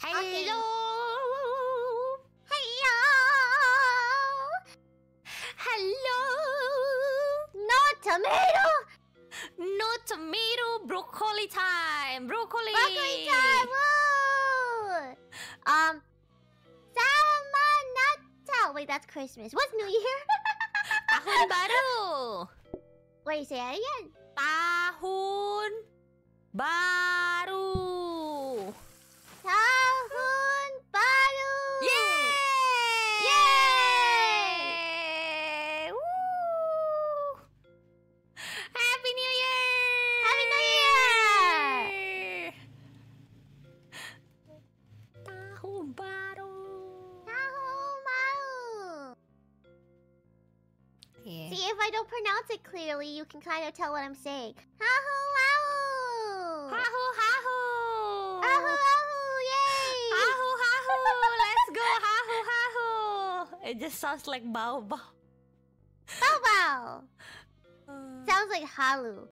Hello. Hello. Hello. No tomato. No tomato. Broccoli time. Broccoli. Broccoli time. Woo. Samanata. Wait, that's Christmas. What's New Year? Tahun baru. Wait, say that again. Tahun baru. Tahun baru. Yay! Yay! Woo! Happy New Year! Happy New Year! Tahun baru. Tahun baru. Yeah. See, if I don't pronounce it clearly, you can kind of tell what I'm saying. Tahun baru. Hahu hahu. Ahu ahu, yay! Hahu hahu. Let's go hahu hahu. It just sounds like bao bao. Bow bow. Sounds like halu.